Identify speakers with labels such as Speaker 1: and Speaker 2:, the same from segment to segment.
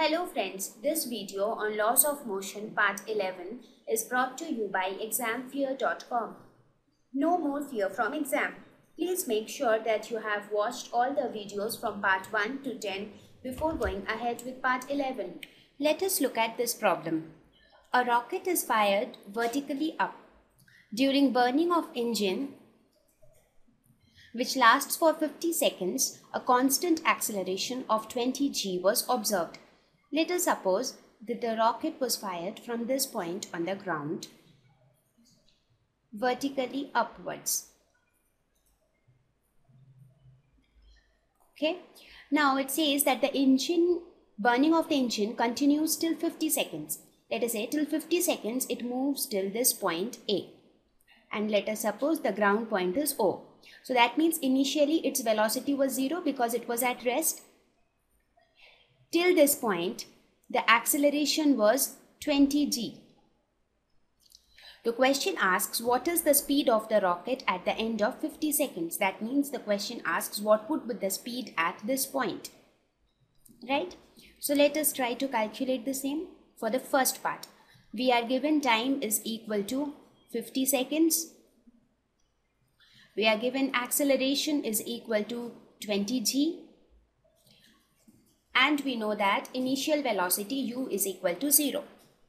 Speaker 1: Hello friends, this video on Laws of Motion Part 11 is brought to you by examfear.com. No more fear from exam. Please make sure that you have watched all the videos from Part 1 to 10 before going ahead with Part 11. Let us look at this problem. A rocket is fired vertically up. During burning of engine, which lasts for 50 seconds, a constant acceleration of 20 g was observed. Let us suppose that the rocket was fired from this point on the ground vertically upwards. Okay, now it says that the burning of the engine continues till 50 seconds. Let us say till 50 seconds it moves till this point A. And let us suppose the ground point is O. So that means initially its velocity was 0 because it was at rest. Till this point, the acceleration was 20 g. The question asks what is the speed of the rocket at the end of 50 seconds. That means the question asks what would be the speed at this point. Right? So let us try to calculate the same. For the first part, we are given time is equal to 50 seconds. We are given acceleration is equal to 20 g. And we know that initial velocity u is equal to 0.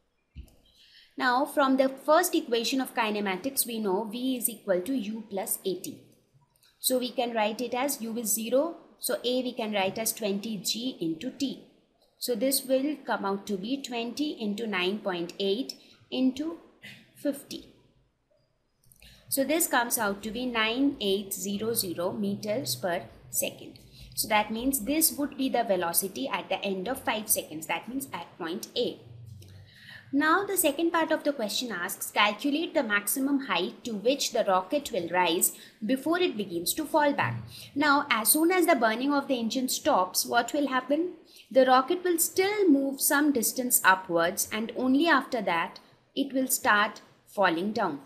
Speaker 1: Now from the first equation of kinematics we know v is equal to u plus at. So we can write it as u is 0. So a we can write as 20 g into t. So this will come out to be 20 into 9.8 into 50. So this comes out to be 9800 meters per second. So that means this would be the velocity at the end of 5 seconds. That means at point A. Now the second part of the question asks calculate the maximum height to which the rocket will rise before it begins to fall back. Now as soon as the burning of the engine stops, what will happen? The rocket will still move some distance upwards and only after that it will start falling down.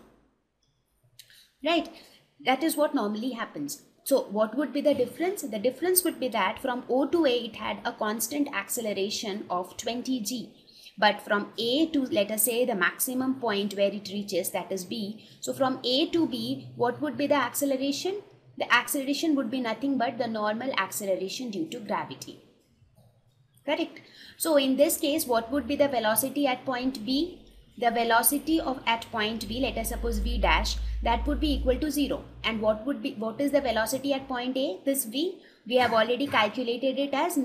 Speaker 1: Right? That is what normally happens. So what would be the difference? The difference would be that from O to A it had a constant acceleration of 20 g. But from A to, let us say, the maximum point where it reaches, that is B. So from A to B, what would be the acceleration? The acceleration would be nothing but the normal acceleration due to gravity. Correct? So in this case, what would be the velocity at point B? The velocity at point B, let us suppose v dash, that would be equal to 0. And what is the velocity at point A? This v, we have already calculated it as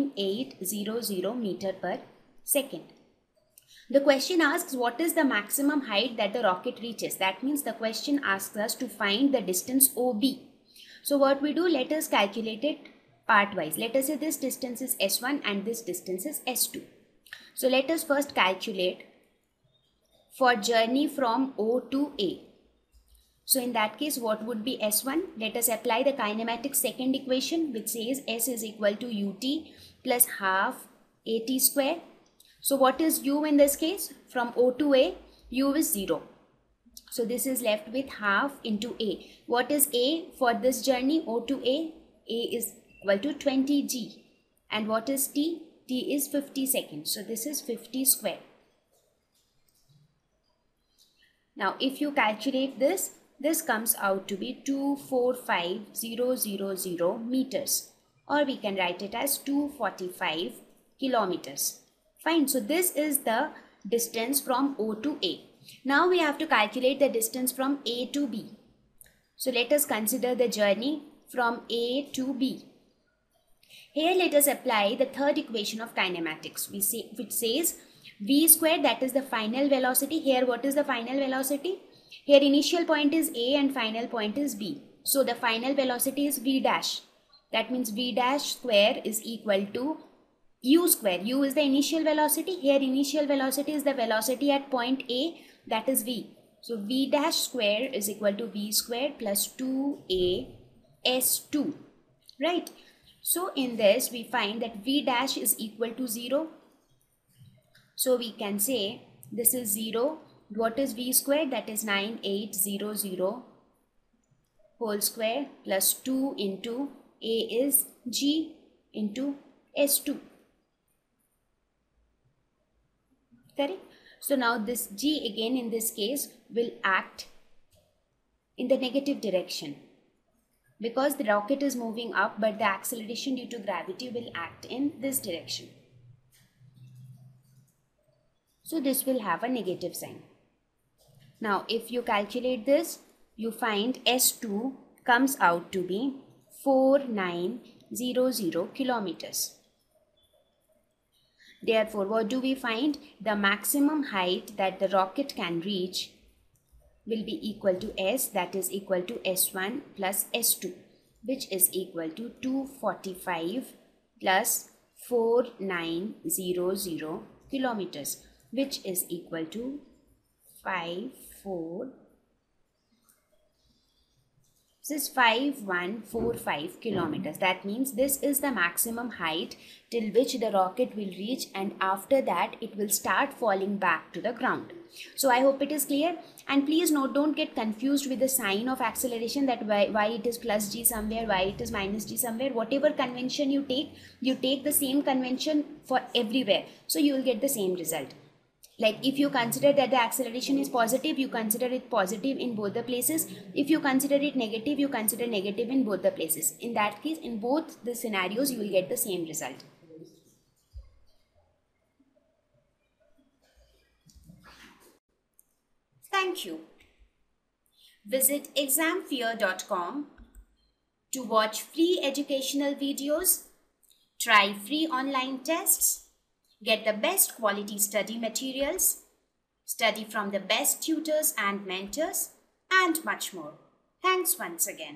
Speaker 1: 9800 meter per second. The question asks what is the maximum height that the rocket reaches. That means the question asks us to find the distance OB. So what we do, let us calculate it part-wise. Let us say this distance is S1 and this distance is S2. So let us first calculate for journey from O to A. So in that case, what would be S1? Let us apply the kinematics second equation which says S is equal to ut plus half at square. So what is u in this case? From O to A, u is 0. So this is left with half into A. What is A for this journey O to A? A is equal to 20 g. And what is t? T is 50 seconds. So this is 50 square. Now if you calculate this, this comes out to be 245,000 meters, or we can write it as 245 kilometers. Fine. So this is the distance from O to A. Now we have to calculate the distance from A to B. So let us consider the journey from A to B. Here let us apply the third equation of kinematics, which says v square, that is the final velocity. Here what is the final velocity? Here initial point is A and final point is B. So the final velocity is v dash. That means v dash square is equal to u square. U is the initial velocity. Here initial velocity is the velocity at point A, that is v. So v dash square is equal to v square plus 2a s2. Right? So in this we find that v dash is equal to 0. So we can say this is 0. What is v square? That is 9800 whole square plus 2 into a is g into s2. Correct? So now this G again in this case will act in the negative direction because the rocket is moving up, but the acceleration due to gravity will act in this direction. So this will have a negative sign. Now if you calculate this, you find S2 comes out to be 4900 kilometers. Therefore, what do we find? The maximum height that the rocket can reach will be equal to S, that is equal to S1 plus S2, which is equal to 245 plus 4900 kilometers, which is equal to 5145 kilometers. That means this is the maximum height till which the rocket will reach, and after that it will start falling back to the ground. So I hope it is clear, and please note, don't get confused with the sign of acceleration, that why it is plus g somewhere, why it is minus g somewhere. Whatever convention you take the same convention for everywhere, so you will get the same result. Like if you consider that the acceleration is positive, you consider it positive in both the places. If you consider it negative, you consider negative in both the places. In that case, in both the scenarios, you will get the same result. Thank you. Visit examfear.com to watch free educational videos, try free online tests, get the best quality study materials, study from the best tutors and mentors, and much more. Thanks once again.